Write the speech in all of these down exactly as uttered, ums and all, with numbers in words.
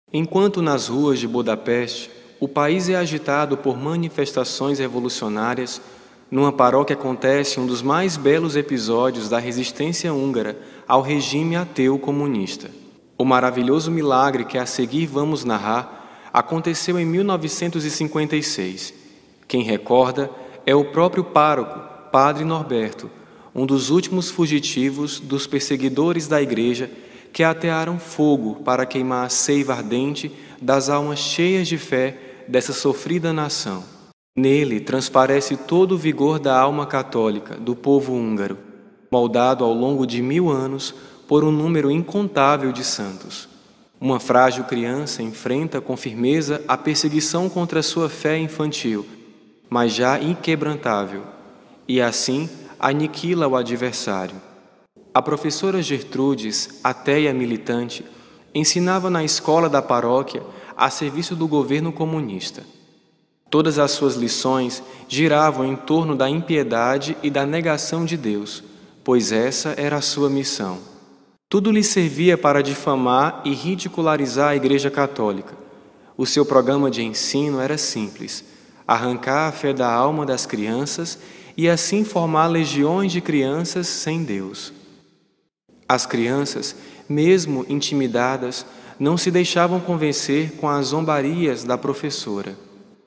Enquanto nas ruas de Budapeste o país é agitado por manifestações revolucionárias, numa paróquia acontece um dos mais belos episódios da resistência húngara ao regime ateu comunista. O maravilhoso milagre que a seguir vamos narrar aconteceu em mil novecentos e cinquenta e seis. Quem recorda é o próprio pároco, Padre Norberto, um dos últimos fugitivos dos perseguidores da Igreja que atearam fogo para queimar a seiva ardente das almas cheias de fé dessa sofrida nação. Nele transparece todo o vigor da alma católica do povo húngaro, moldado ao longo de mil anos por um número incontável de santos. Uma frágil criança enfrenta com firmeza a perseguição contra sua fé infantil, mas já inquebrantável, e assim aniquila o adversário. A professora Gertrudes, ateia militante, ensinava na escola da paróquia a serviço do governo comunista. Todas as suas lições giravam em torno da impiedade e da negação de Deus, pois essa era a sua missão. Tudo lhe servia para difamar e ridicularizar a Igreja Católica. O seu programa de ensino era simples: arrancar a fé da alma das crianças e assim formar legiões de crianças sem Deus. As crianças, mesmo intimidadas, não se deixavam convencer com as zombarias da professora.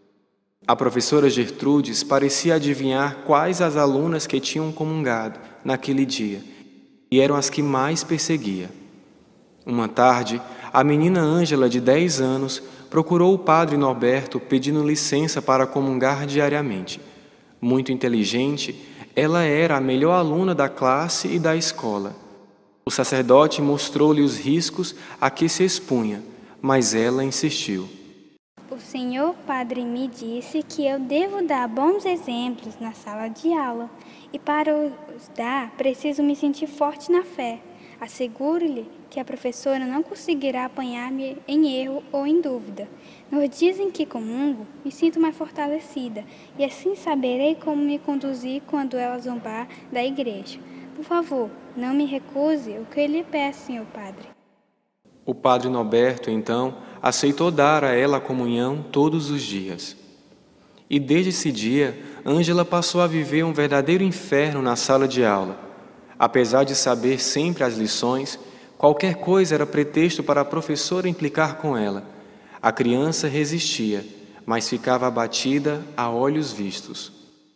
A professora Gertrudes parecia adivinhar quais as alunas que tinham comungado naquele dia, e eram as que mais perseguia. Uma tarde, a menina Ângela, de dez anos, procurou o padre Norberto pedindo licença para comungar diariamente. Muito inteligente, ela era a melhor aluna da classe e da escola. O sacerdote mostrou-lhe os riscos a que se expunha, mas ela insistiu. O senhor padre me disse que eu devo dar bons exemplos na sala de aula, e para os dar, preciso me sentir forte na fé. Asseguro-lhe que a professora não conseguirá apanhar-me em erro ou em dúvida. Nos dizem que comungo, me sinto mais fortalecida, e assim saberei como me conduzir quando ela zombar da igreja. Por favor, não me recuse o que eu lhe peço, senhor padre. O padre Norberto, então, aceitou dar a ela a comunhão todos os dias. E desde esse dia, Ângela passou a viver um verdadeiro inferno na sala de aula. Apesar de saber sempre as lições, qualquer coisa era pretexto para a professora implicar com ela. A criança resistia, mas ficava abatida a olhos vistos.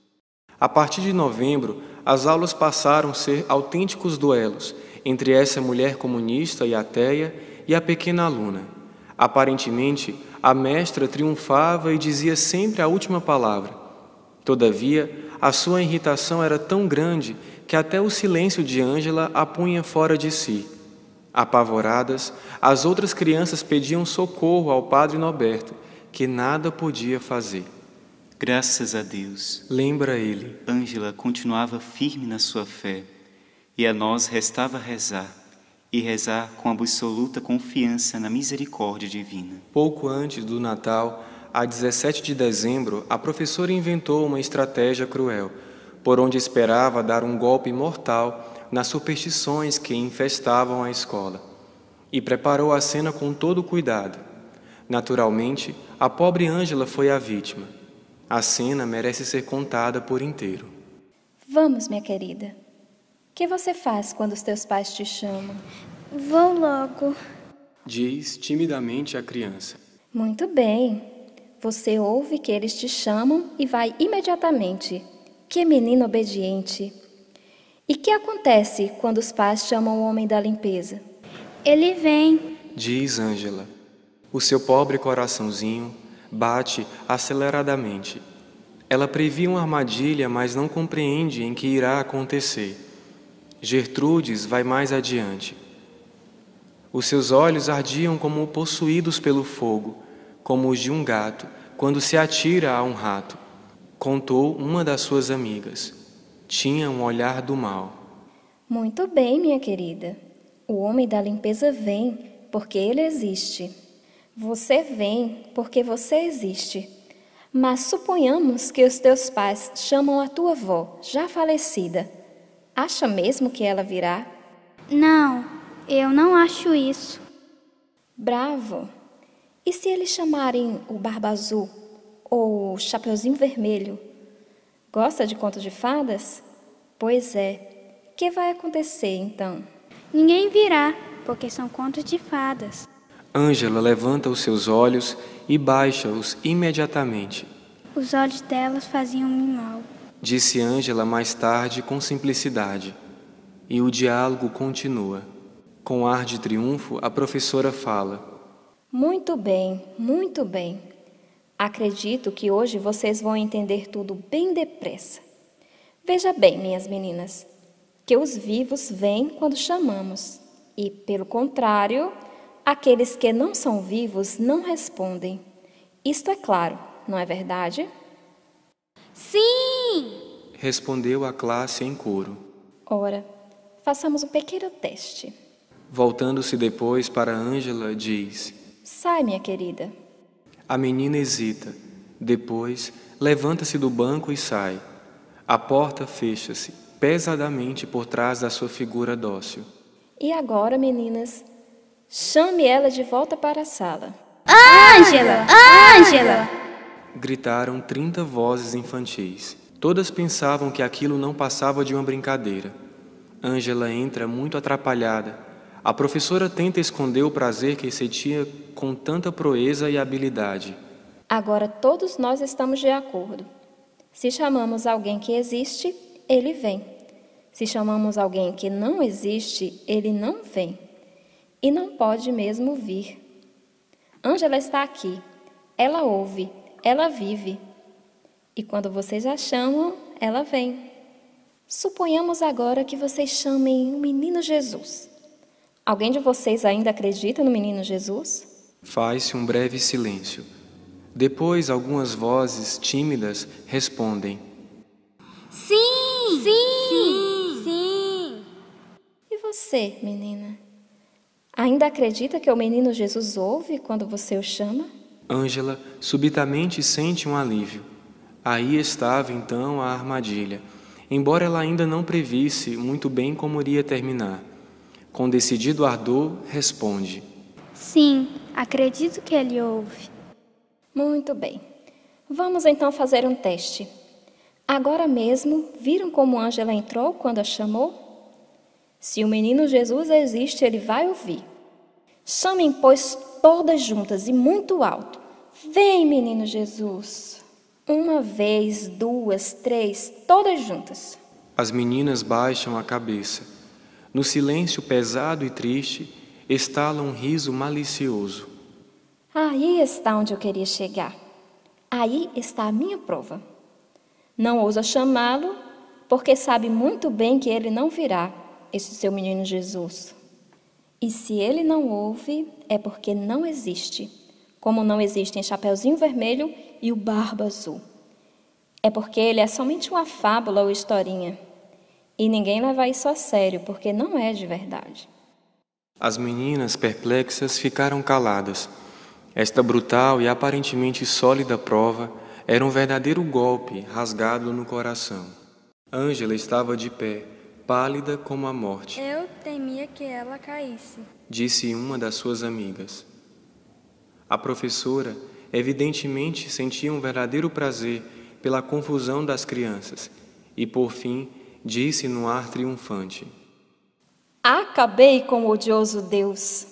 A partir de novembro, as aulas passaram a ser autênticos duelos entre essa mulher comunista e ateia e a pequena aluna. Aparentemente, a mestra triunfava e dizia sempre a última palavra. Todavia, a sua irritação era tão grande que até o silêncio de Ângela a punha fora de si. Apavoradas, as outras crianças pediam socorro ao padre Norberto, que nada podia fazer. Graças a Deus, lembra ele, Ângela continuava firme na sua fé, e a nós restava rezar, e rezar com absoluta confiança na misericórdia divina. Pouco antes do Natal, a dezessete de dezembro, a professora inventou uma estratégia cruel, por onde esperava dar um golpe mortal nas superstições que infestavam a escola, e preparou a cena com todo cuidado. Naturalmente, a pobre Ângela foi a vítima. A cena merece ser contada por inteiro. Vamos, minha querida. O que você faz quando os teus pais te chamam? Vou logo, diz timidamente a criança. Muito bem. Você ouve que eles te chamam e vai imediatamente. Que menino obediente. E que acontece quando os pais chamam o homem da limpeza? Ele vem, diz Ângela. O seu pobre coraçãozinho bate aceleradamente. Ela prevê uma armadilha, mas não compreende em que irá acontecer. Gertrudes vai mais adiante. Os seus olhos ardiam como possuídos pelo fogo, como os de um gato, quando se atira a um rato. Contou uma das suas amigas. Tinha um olhar do mal. Muito bem, minha querida. O homem da limpeza vem, porque ele existe. Você vem, porque você existe. Mas suponhamos que os teus pais chamam a tua avó, já falecida. Acha mesmo que ela virá? Não, eu não acho isso. Bravo! E se eles chamarem o Barba Azul ou o Chapeuzinho Vermelho? Gosta de contos de fadas? Pois é. O que vai acontecer, então? Ninguém virá, porque são contos de fadas. Ângela levanta os seus olhos e baixa-os imediatamente. Os olhos delas faziam-me mal. Disse Ângela mais tarde com simplicidade. E o diálogo continua. Com ar de triunfo, a professora fala. Muito bem, muito bem. Acredito que hoje vocês vão entender tudo bem depressa. Veja bem, minhas meninas, que os vivos vêm quando chamamos. E, pelo contrário, aqueles que não são vivos não respondem. Isto é claro, não é verdade? Sim! Respondeu a classe em coro. Ora, façamos um pequeno teste. Voltando-se depois para Ângela, diz: Sai, minha querida. A menina hesita. Depois, levanta-se do banco e sai. A porta fecha-se pesadamente por trás da sua figura dócil. E agora, meninas, chame ela de volta para a sala. Ângela! Ângela! Gritaram trinta vozes infantis. Todas pensavam que aquilo não passava de uma brincadeira. Ângela entra muito atrapalhada. A professora tenta esconder o prazer que sentia com tanta proeza e habilidade. Agora todos nós estamos de acordo. Se chamamos alguém que existe, ele vem. Se chamamos alguém que não existe, ele não vem. E não pode mesmo vir. Ângela está aqui. Ela ouve, ela vive. E quando vocês a chamam, ela vem. Suponhamos agora que vocês chamem o menino Jesus. Alguém de vocês ainda acredita no menino Jesus? Faz-se um breve silêncio. Depois, algumas vozes tímidas respondem. Sim! Sim! Sim! E você, menina? Ainda acredita que o menino Jesus ouve quando você o chama? Ângela subitamente sente um alívio. Aí estava então a armadilha, embora ela ainda não previsse muito bem como iria terminar. Com decidido ardor, responde. Sim, acredito que ele ouve. Muito bem. Vamos então fazer um teste. Agora mesmo, viram como Ângela entrou quando a chamou? Se o menino Jesus existe, ele vai ouvir. Chamem, pois, todas juntas e muito alto. Vem, menino Jesus. Uma vez, duas, três, todas juntas. As meninas baixam a cabeça. No silêncio pesado e triste, estala um riso malicioso. Aí está onde eu queria chegar. Aí está a minha prova. Não ousa chamá-lo, porque sabe muito bem que ele não virá, esse seu menino Jesus. E se ele não ouve, é porque não existe, como não existem Chapeuzinho Vermelho e o Barba Azul. É porque ele é somente uma fábula ou historinha. E ninguém leva isso a sério, porque não é de verdade. As meninas, perplexas, ficaram caladas. Esta brutal e aparentemente sólida prova era um verdadeiro golpe rasgado no coração. Ângela estava de pé, pálida como a morte. Eu temia que ela caísse, disse uma das suas amigas. A professora, evidentemente, sentia um verdadeiro prazer pela confusão das crianças e, por fim, disse no ar triunfante. Acabei com o odioso Deus.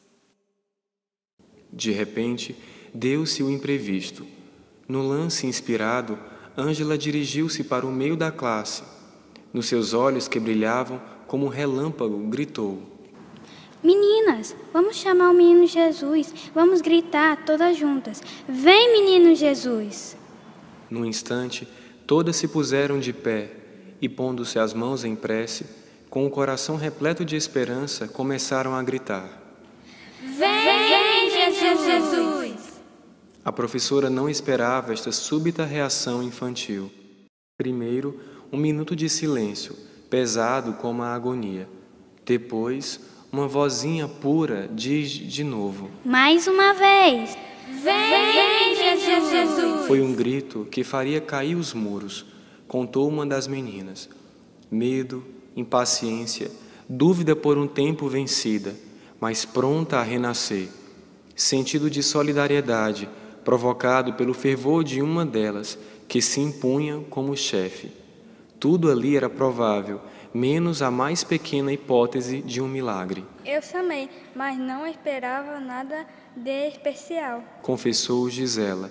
De repente, deu-se o imprevisto. No lance inspirado, Ângela dirigiu-se para o meio da classe. Nos seus olhos que brilhavam como um relâmpago, gritou. Meninas, vamos chamar o menino Jesus. Vamos gritar todas juntas. Vem, menino Jesus! No instante, todas se puseram de pé e, pondo-se as mãos em prece, com o coração repleto de esperança, começaram a gritar. Vem, Jesus! Jesus! A professora não esperava esta súbita reação infantil. Primeiro, um minuto de silêncio, pesado como a agonia. Depois, uma vozinha pura diz de novo. Mais uma vez. Vem, Jesus! Jesus! Foi um grito que faria cair os muros, contou uma das meninas. Medo, impaciência, dúvida por um tempo vencida, mas pronta a renascer. sentido de solidariedade provocado pelo fervor de uma delas, que se impunha como chefe. Tudo ali era provável, menos a mais pequena hipótese de um milagre. Eu chamei, mas não esperava nada de especial, confessou Gisela.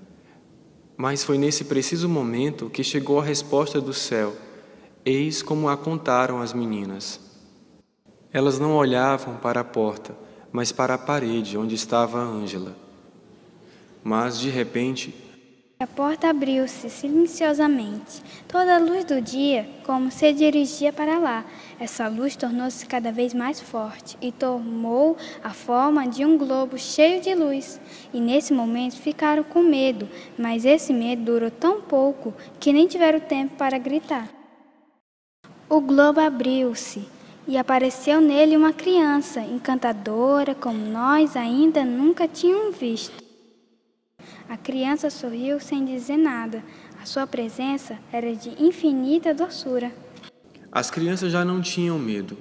Mas foi nesse preciso momento que chegou a resposta do céu. Eis como a contaram as meninas. Elas não olhavam para a porta, mas para a parede onde estava a Ângela. Mas, de repente, a porta abriu-se silenciosamente. Toda a luz do dia, como se dirigia para lá. Essa luz tornou-se cada vez mais forte e tomou a forma de um globo cheio de luz. E nesse momento ficaram com medo, mas esse medo durou tão pouco que nem tiveram tempo para gritar. O globo abriu-se e apareceu nele uma criança encantadora como nós ainda nunca tínhamos visto. A criança sorriu sem dizer nada. A sua presença era de infinita doçura. As crianças já não tinham medo.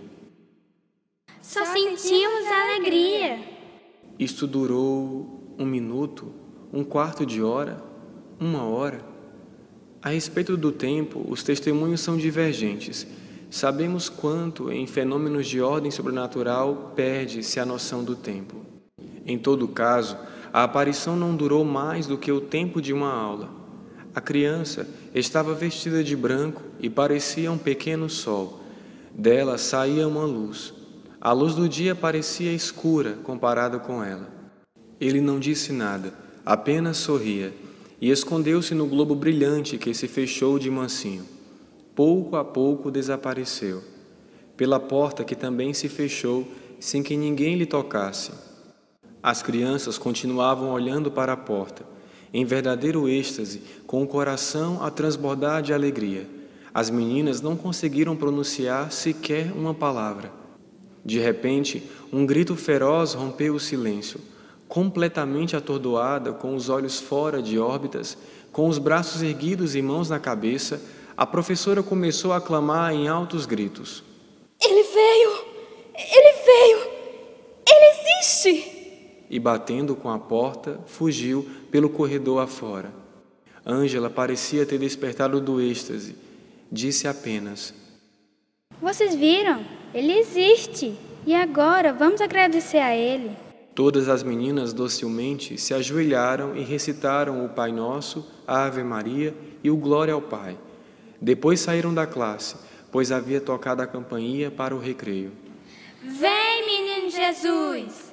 Só sentíamos alegria. Isto durou um minuto, um quarto de hora, uma hora. A respeito do tempo, os testemunhos são divergentes. Sabemos quanto, em fenômenos de ordem sobrenatural, perde-se a noção do tempo. Em todo caso, a aparição não durou mais do que o tempo de uma aula. A criança estava vestida de branco e parecia um pequeno sol. Dela saía uma luz. A luz do dia parecia escura comparada com ela. Ele não disse nada, apenas sorria, e escondeu-se no globo brilhante que se fechou de mansinho. Pouco a pouco desapareceu, pela porta que também se fechou, sem que ninguém lhe tocasse. As crianças continuavam olhando para a porta, em verdadeiro êxtase, com o coração a transbordar de alegria. As meninas não conseguiram pronunciar sequer uma palavra. De repente, um grito feroz rompeu o silêncio. Completamente atordoada, com os olhos fora de órbitas, com os braços erguidos e mãos na cabeça, a professora começou a clamar em altos gritos. Ele veio! Ele veio! Ele existe! E batendo com a porta, fugiu pelo corredor afora. Ângela parecia ter despertado do êxtase. Disse apenas: Vocês viram? Ele existe! E agora vamos agradecer a ele. Todas as meninas docilmente se ajoelharam e recitaram o Pai Nosso, a Ave Maria e o Glória ao Pai. Depois saíram da classe, pois havia tocado a campainha para o recreio. Vem, menino Jesus!